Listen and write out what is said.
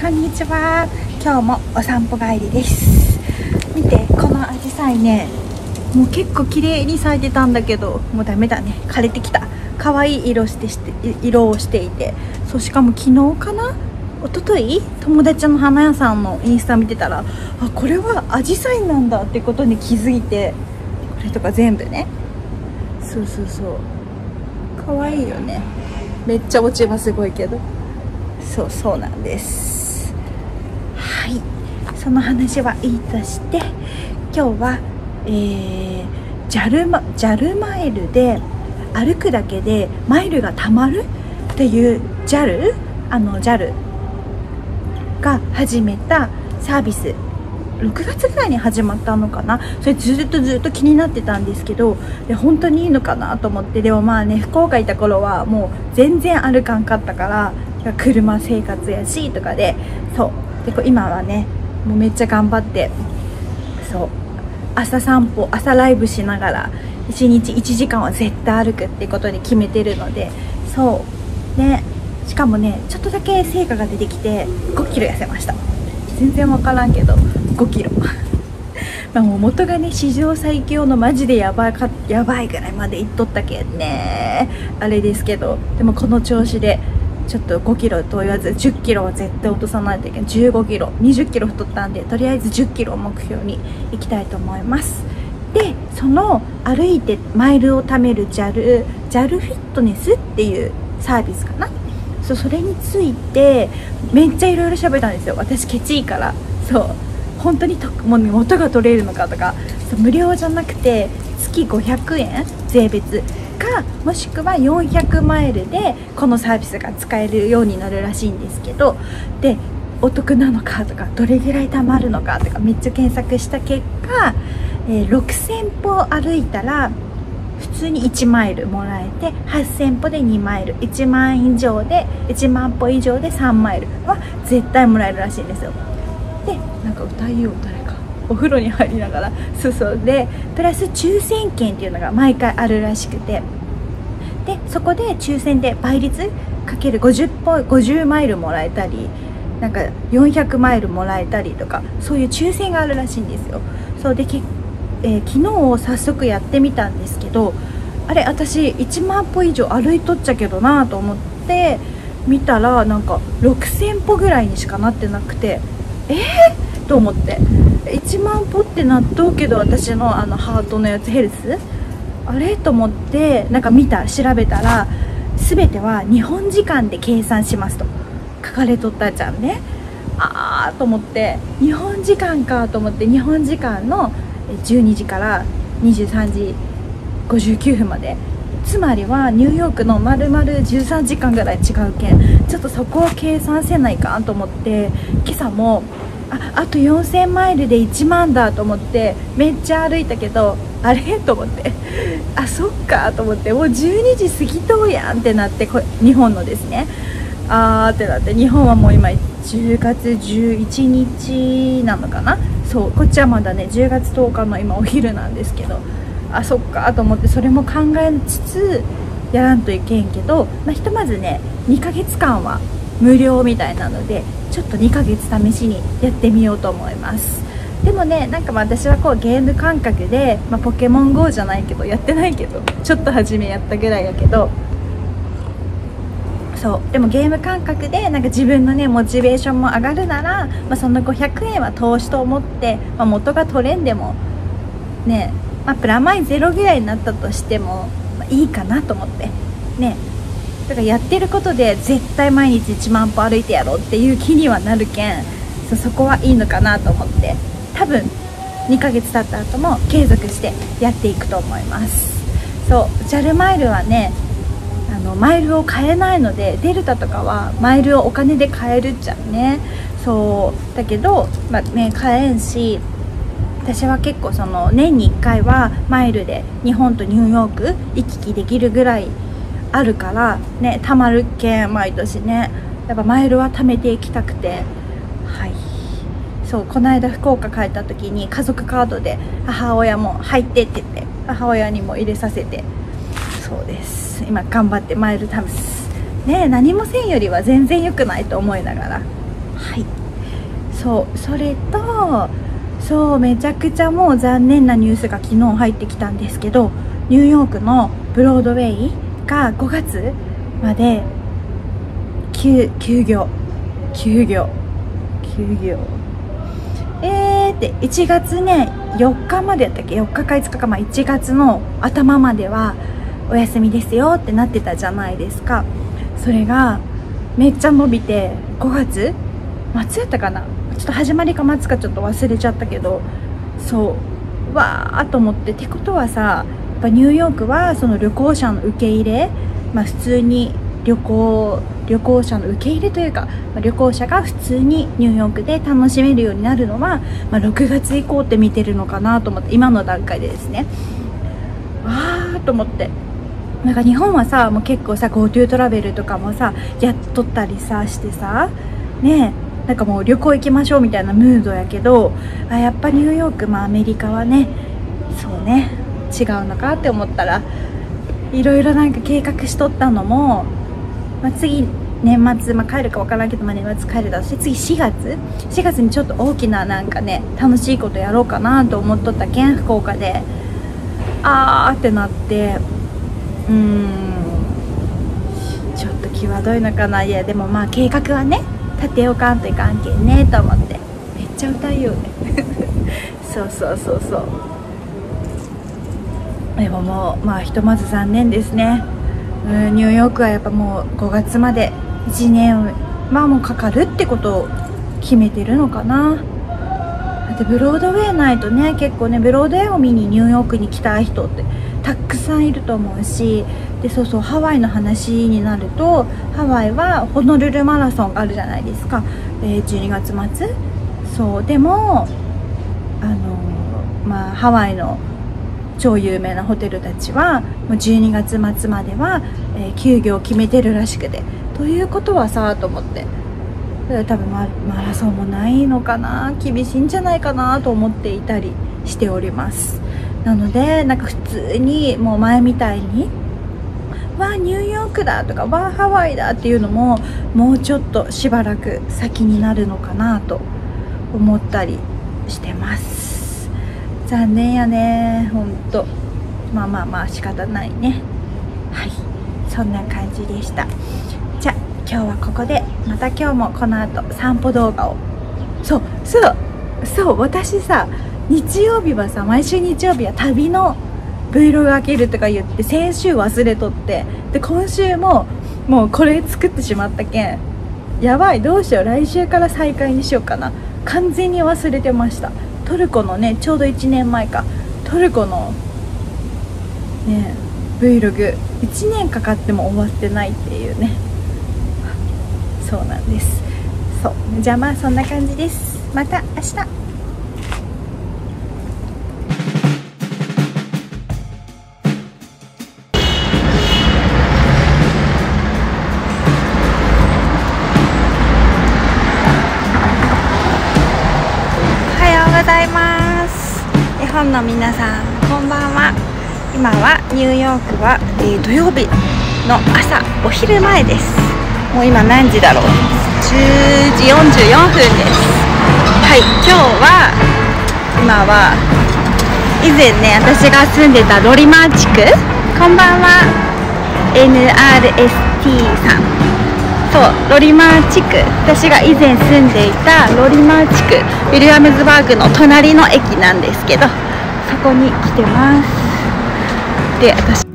こんにちは。今日もお散歩帰りです。見て、このアジサイね、もう結構綺麗に咲いてたんだけど、もうダメだね、枯れてきた。可愛い色をしていて、そう、しかも昨日かな、一昨日友達の花屋さんのインスタ見てたら、あ、これはアジサイなんだってことに気づいて、これとか全部ね、そう可愛いよね。めっちゃ落ち葉すごいけど、そうなんです。はい、その話はいいとして、今日はJALマイルで歩くだけでマイルがたまるっていう JAL が始めたサービス、6月ぐらいに始まったのかな。それずっと気になってたんですけど、本当にいいのかなと思って。でもまあね、福岡いた頃はもう全然歩かんかったから、車生活やしとかで、で今はね、もうめっちゃ頑張って、朝散歩、朝ライブしながら1日1時間は絶対歩くってことに決めてるので、ね、しかもね、ちょっとだけ成果が出てきて5キロ痩せました。全然分からんけど5キロまあもう元がね、史上最強のマジでやばいぐらいまでいっとったけんね、あれですけど、でもこの調子でちょっと5キロと言わず10キロは絶対落とさないといけない。15キロ20キロ太ったんで、とりあえず10キロを目標にいきたいと思います。で、その歩いてマイルを貯める JAL フィットネスっていうサービスかな。それについてめっちゃいろいろ喋ったんですよ。私ケチいから、本当にもう元が取れるのかとか、無料じゃなくて月500円税別か、もしくは400マイルでこのサービスが使えるようになるらしいんですけど、でお得なのかとか、どれぐらい貯まるのかとかめっちゃ検索した結果、6000歩歩いたら普通に1マイルもらえて、8000歩で2マイル、1万歩以上で3マイルは絶対もらえるらしいんですよ。で、なんか歌いよう、誰かお風呂に入りながら、でプラス抽選券っていうのが毎回あるらしくて、でそこで抽選で倍率かける50マイルもらえたり、なんか400マイルもらえたりとか、そういう抽選があるらしいんですよ。で昨日早速やってみたんですけど、あれ、私1万歩以上歩いとっちゃけどなと思って見たら、なんか6000歩ぐらいにしかなってなくて、と思って、1万歩ってなっとうけど、私のハートのやつヘルスあれと思って、なんか調べたら、全ては日本時間で計算しますと書かれとったじゃんね。と思って、日本時間かと思って、日本時間の12時から23時59分まで、つまりはニューヨークの丸々13時間ぐらい違うけん、ちょっとそこを計算せないかんと思って、今朝もあと4000マイルで1万だと思ってめっちゃ歩いたけど、あれと思って、そっかと思って、もう12時過ぎとうやんってなって、日本のですね、ってなって、日本はもう今10月11日なのかな。こっちはまだね10月10日の今お昼なんですけど、そっかと思って、それも考えつつやらんといけんけど、ひとまずね2ヶ月間は無料みたいなので、ちょっと2ヶ月試しにやってみようと思います。でもね、なんか私はゲーム感覚で、ポケモン GO じゃないけどやってないけど、ちょっと初めやったぐらいやけど、でもゲーム感覚でなんか自分のねモチベーションも上がるなら、その500円は投資と思って、元が取れんでもね、プラマイゼロぐらいになったとしても、いいかなと思ってね。だからやってることで絶対毎日1万歩歩いてやろうっていう気にはなるけん、そこはいいのかなと思って、多分2ヶ月経った後も継続してやっていくと思います。JAL マイルはね、マイルを買えないので、デルタとかはマイルをお金で買えるじゃんね。だけど、買えんし、私は結構年に1回はマイルで日本とニューヨーク行き来できるぐらいあるからね、たまるけん毎年ね、やっぱマイルは貯めていきたくて、この間福岡帰った時に家族カードで母親も入ってって言って、母親にも入れさせて、そうです、今頑張ってマイル貯めすね。何もせんよりは全然良くないと思いながら、 い、そう、それと、そう、めちゃくちゃもう残念なニュースが昨日入ってきたんですけど、ニューヨークのブロードウェイが5月まで休業って1月ね4日までやったっけ、4日か5日か、まあ1月の頭まではお休みですよってなってたじゃないですか。それがめっちゃ伸びて5月末やったかな、ちょっと始まりか末かちょっと忘れちゃったけど、そうわーと思って、ってことはさ、やっぱニューヨークはその旅行者の受け入れ、まあ普通に旅行者の受け入れというか、旅行者が普通にニューヨークで楽しめるようになるのは、6月以降って見てるのかなと思って、今の段階でですね。わーと思って、なんか日本はさ、もう結構さ GoTo トラベルとかもさやっとったりさしてさね、なんかもう旅行行きましょうみたいなムードやけど、やっぱニューヨーク、アメリカはね、そうね、違うのかって思ったら、いろいろなんか計画しとったのも、次年末、帰るか分からんけど、年末帰るだし、次4月にちょっと大きななんかね楽しいことやろうかなと思っとったけん、福岡でってなって、ちょっと際どいのかな。いやでも計画はね立てようかんといかんけんねと思って、めっちゃ歌いようねそうでももうひとまず残念ですね。ニューヨークはやっぱもう5月まで1年もうかかるってことを決めてるのかな。だってブロードウェイないとね、結構ねブロードウェイを見にニューヨークに来たい人ってたくさんいると思うし、でそうハワイの話になると、ハワイはホノルルマラソンがあるじゃないですか、12月末。そうでもハワイの超有名なホテルたちはもう12月末までは、休業を決めてるらしくて、ということはさと思って、多分マラソンもないのかな、厳しいんじゃないかなと思っていたりしております。なのでなんか普通にもう前みたいにニューヨークだとかハワイだっていうのももうちょっとしばらく先になるのかなと思ったりしてます。残念やね、ほんと。仕方ないね。はい、そんな感じでした。じゃあ今日はここで、また今日もこの後散歩動画を、そう私さ、日曜日はさ、毎週日曜日は旅の Vlog 開けるとか言って先週忘れとって、で今週ももうこれ作ってしまったけん、やばい、どうしよう、来週から再開にしようかな。完全に忘れてました。トルコのね、ちょうど1年前か、トルコのね Vlog 1年かかっても終わってないっていうね。そうなんです。そうじゃあそんな感じです。また明日。日本の皆さんこんばんは。今はニューヨークは、土曜日の朝お昼前です。もう今何時だろう、10時44分です。はい、今は以前ね私が住んでたロリマー地区、こんばんは NRST さん。そうロリマー地区、私が以前住んでいたロリマー地区、ウィリアムズバーグの隣の駅なんですけど、そこに来てます。で私